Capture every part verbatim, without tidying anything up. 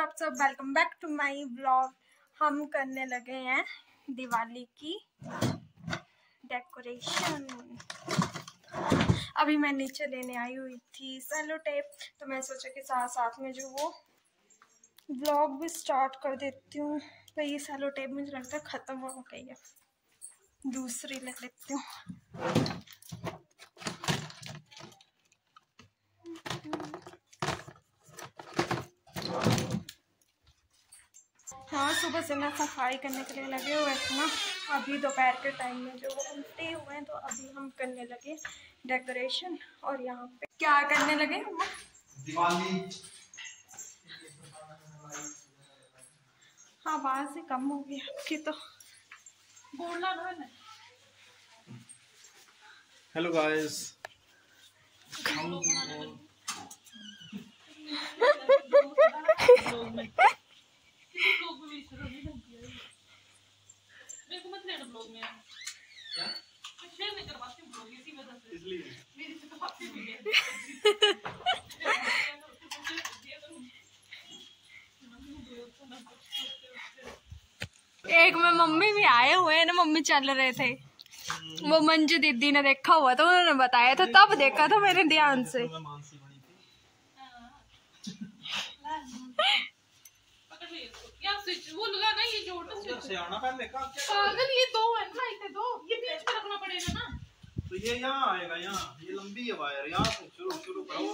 आप सब, welcome back to my vlog. हम करने लगे हैं दिवाली की डेकोरेशन। अभी मैं नीचे लेने आई हुई थी सेलो टेप, तो मैं सोचा कि साथ साथ में जो वो व्लॉग भी स्टार्ट कर देती हूँ। तो ये सेलो टेप मुझे लगता है ख़त्म हो गई है, दूसरी ले लेती हूँ। हाँ, सुबह से ना सफाई करने के लिए लगे हुए थे ना। अभी दोपहर के टाइम में जो वो उल्टे हुए हैं, तो अभी हम करने लगे डेकोरेशन। और यहाँ पे क्या करने लगे? दिवाली। हाँ, आवाज ही कम हो गई आपकी तो। बोलना ना। Hello guys. एक में मम्मी भी आए हुए हैं ना, मम्मी चल रहे थे। वो मंजू दीदी ने देखा हुआ तो उन्होंने बताया था, तब देखा था मेरे ध्यान से। वो लगा ना, ये जोड़ से आना पहले का पागल, ये दो है ना, इतने दो, ये बीच में रखना पड़ेगा ना। तो ये यहाँ आएगा, यहाँ ये लंबी है वायर, यहाँ से शुरू शुरू करो।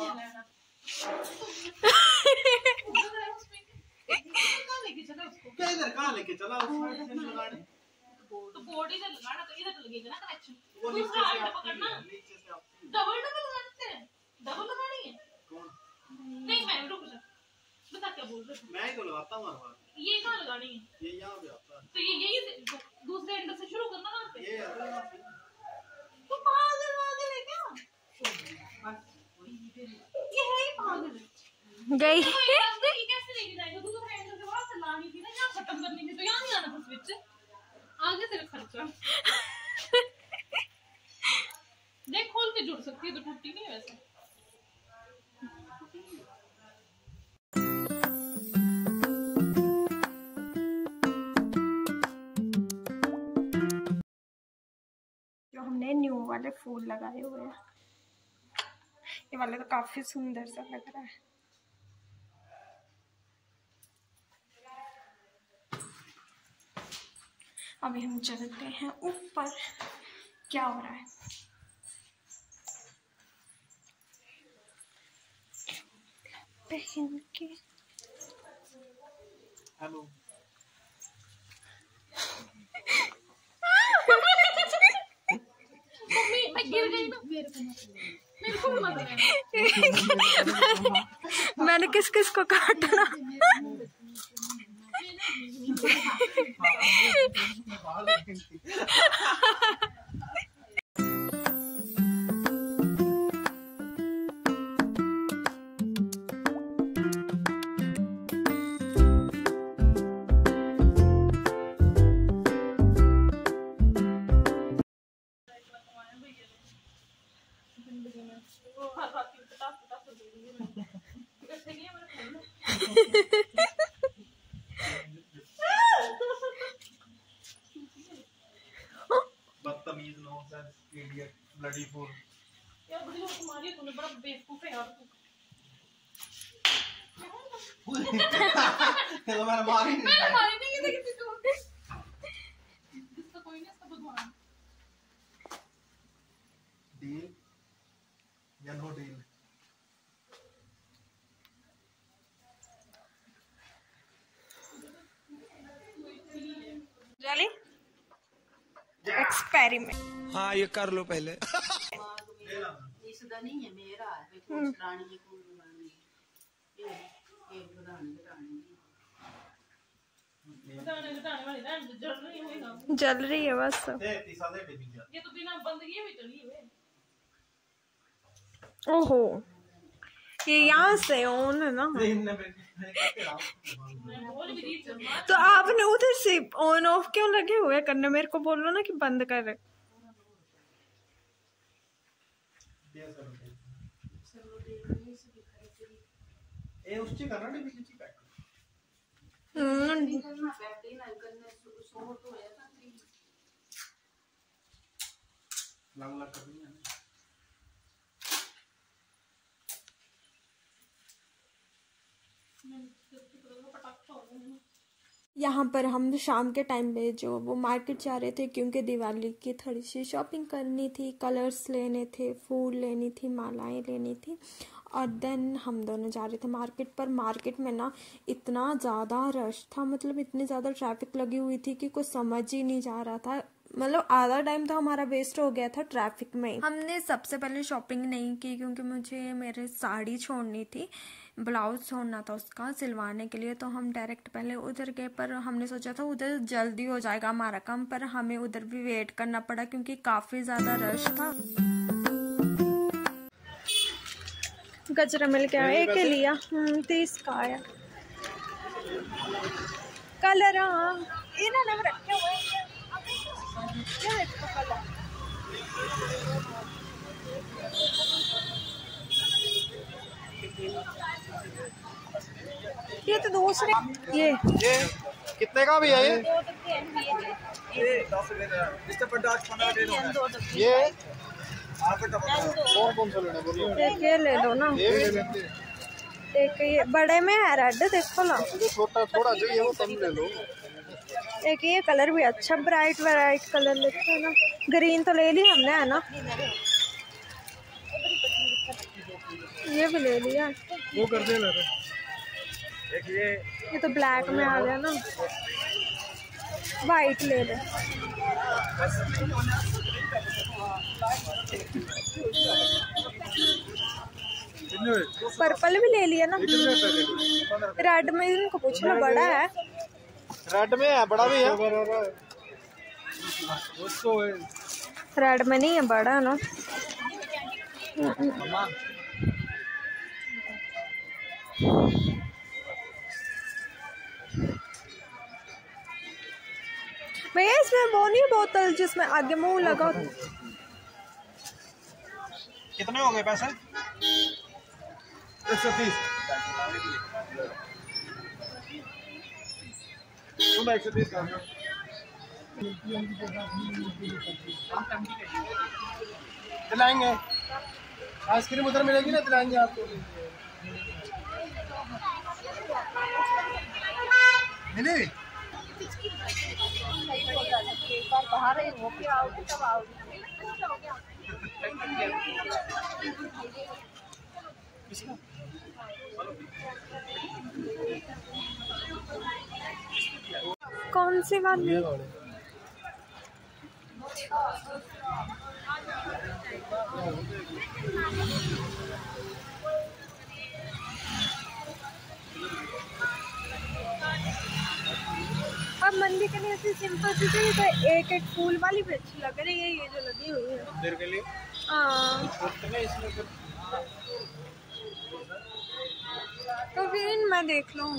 क्या इधर कहाँ लेके चला? लगाने तो बॉडी से लगाना, तो इधर लगेगा ना कनेक्शन। वो नीचे से पकड़ना, नीचे से आप डबल डबल लगाते हैं। डबल लगानी है कौन? नहीं, मैं रुक जा, बता क्या बोल रहे हो। मैं ही तो लगाता हूँ हर बार। ये कहाँ लगानी है? ये यहाँ पे आता है। तो ये यही दूसरे एंड से शुरू करना ना पे। ये आता है। तो पागल पागल है क्या? ये है ही पागल गई। ये कैसे लेके जाएगा? दूसरे एंड से वहां से लानी थी ना, यहाँ खत्म करनी थी, तो यहाँ नहीं आना था स्विच। आगे तेरा खर्चा। देख, खोल के जुड़ सकती है तो टूटती नहीं है वैसे। जो हमने न्यू वाले फूल लगाए हुए हैं, ये वाले तो काफी सुंदर सा लग रहा है। अभी हम चलते हैं ऊपर, क्या हो रहा है। पहन के हेलो। मम्मी, मैं गिर गई ना, मेरे को मेरे को मत मैंने किस किस को काटना। बदतमीज नॉनसेंस इडियट ब्लडी फूल। यार बड़ी लोग तुम्हारी, तूने बड़ा बेवकूफ है यार तू। तो मैंने मारी नहीं। मैंने मारी नहीं, ये देखी तू। इसका कोई नहीं, इसका भगवान। डील या नो डील? जाली एक्सपेरिमेंट। हाँ, ये कर लो पहले। इसदा नहीं है, मेरा है। कुछ रानी की फूल लगानी है, ये एक लगानी लगानी बताने बताने वाली ना, जल रही है ना, जल रही है बस। दे तीसरा दे डिबी जा। ये तो बिना बंद किए भी चली है। ओहो, ये यहाँ से ऑन है ना, तो आपने उधर से ऑन ऑफ क्यों लगे हुए करने? मेरे को बोलो ना कि बंद कर। ए उसची करना डिबी ची पैक। यहाँ पर हम शाम के टाइम पे जो वो मार्केट जा रहे थे क्योंकि दिवाली की थोड़ी सी शॉपिंग करनी थी, कलर्स लेने थे, फूल लेनी थी, मालाएं लेनी थी। और देन हम दोनों जा रहे थे मार्केट पर। मार्केट में ना इतना ज़्यादा रश था, मतलब इतनी ज़्यादा ट्रैफिक लगी हुई थी कि कुछ समझ ही नहीं जा रहा था। मतलब आधा टाइम तो हमारा वेस्ट हो गया था ट्रैफिक में। हमने सबसे पहले शॉपिंग नहीं की क्योंकि मुझे मेरे साड़ी छोड़नी थी, ब्लाउज छोड़ना था उसका सिलवाने के लिए, तो हम डायरेक्ट पहले उधर गए। पर हमने सोचा था उधर जल्दी हो जाएगा हमारा काम, पर हमें उधर भी वेट करना पड़ा क्योंकि काफ़ी ज़्यादा रश था। गजरा मिल गया, एक ही लिया, तीस का आया। कलर हाँ इन्होंने रखे हुए हैं, ये देखो कलर। ये तो दूसरे, ये ये कितने का भी है ये? ये कौन कौन सा लेना बोलो? एक ये ले लो ना, एक ये बड़े में है रेड, देखो ना। छोटा थोड़ा चाहिए वो कम ले लो। एक ये कलर भी अच्छा, ब्राइट ब्राइट कलर लेते हैं ना। ग्रीन तो ले लिया हमने, है ना। ये भी ले लिया, वो कर दे ले। एक ये ये तो ब्लैक में आ गया ना, वाइट ले ले। पर्पल भी ले लिया ना। रेड में इनको पूछना, बड़ा है। रेड में है, बड़ा भी है। रेड में नहीं है, बड़ा है ना। भैया इसमें वो नहीं बोतल जिसमें आगे मुंह लगा। कितने हो गए पैसे? एक सौ तीस। एक सौ तीस दिलाएंगे। आइसक्रीम उधर मिलेगी ना, दिलाएंगे आपको। मिली बाहर हो के आओगे तब आओगे। कौन सी वाली? अब मंदिर के लिए ऐसी सिंपल सी चाहिए तो एक एक फूल वाली भी अच्छी लग रही है, ये जो लगी हुई है मंदिर के लिए। हाँ तो फिर मैं देख लूँ।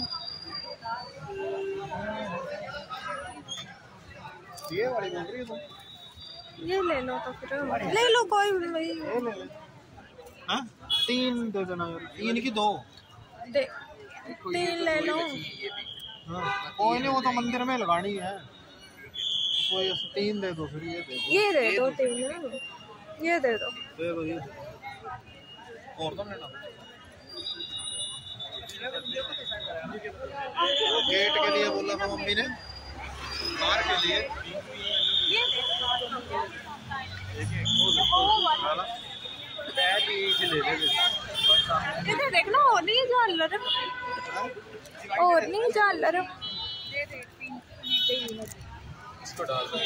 ये वाली मंदिर तो ये ले लो, तो फिर ले लो कोई भी। ये ले ले। हाँ तीन दे देना यार, तीन की दो दे, तीन ले लो। हाँ कोई नहीं, वो तो मंदिर में लगानी है। कोई तीन दे दो फिर। ये दे दो, ये दे दो तीन, ये दे दो। दे दो ये और तो लेना। गेट के लिए बोला था मम्मी ने, बाहर के लिए। इधर देखना, और नहीं झालर, और नहीं झालर। इसको डाल दो।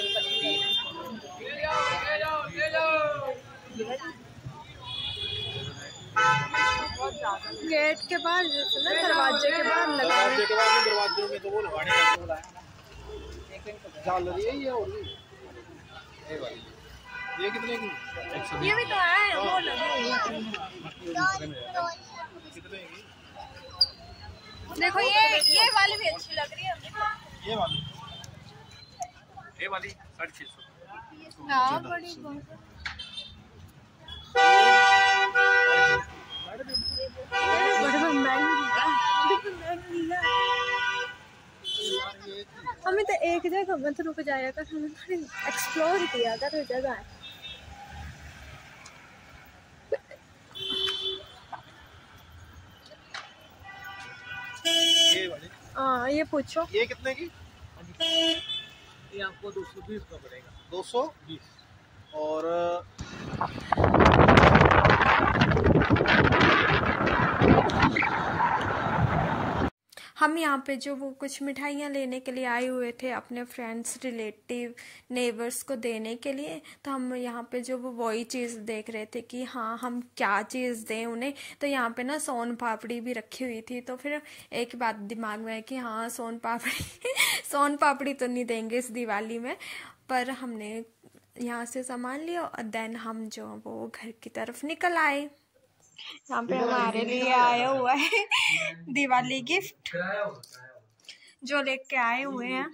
गेट के बाहर ना, दरवाजे के बाहर लगा। दरवाजे के बाद दरवाजे में तो वो लगाने हैं। डाल रही है ये, और ये वाली ये कितने की? ये भी तो है, वो लगी हुई है। कितने की? देखो ये ये वाली भी अच्छी लग रही है। ये वाली ये वाली साढ़े छः सौ। हाँ बड़ी बहुत। बड़ी महंगी है। एक जगह मत रुक जाया कर, हमें थोड़ी एक्सप्लोर किया कर जगह। ये वाले हाँ ये पूछो, ये कितने की? ये आपको दो सौ बीस का पड़ेगा। दो सौ बीस। और हम यहाँ पे जो वो कुछ मिठाइयाँ लेने के लिए आए हुए थे अपने फ्रेंड्स, रिलेटिव, नेबर्स को देने के लिए। तो हम यहाँ पे जो वो वही चीज़ देख रहे थे कि हाँ हम क्या चीज़ दें उन्हें। तो यहाँ पे ना सोन पापड़ी भी रखी हुई थी। तो फिर एक बात दिमाग में है कि हाँ सोन पापड़ी सोन पापड़ी तो नहीं देंगे इस दिवाली में, पर हमने यहाँ से सामान लिया और देन हम जो वो घर की तरफ निकल आए। यहाँ पे हमारे लिए आया हुआ है दिवाली गिफ्ट जो लेके आए हुए हैं।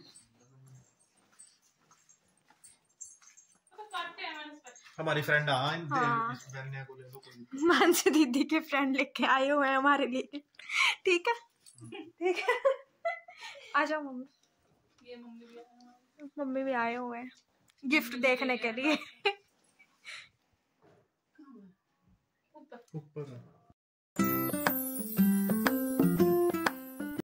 हमारी फ्रेंड हाँ, हाँ। इस बहन को ले लो कोई। मानसी दीदी के फ्रेंड लेके आए हुए हैं हमारे लिए। ठीक है ठीक है, आ जाओ मम्मी। ये मम्मी भी आए मम्मी भी आए हुए हैं गिफ्ट देखने के लिए। ऊपर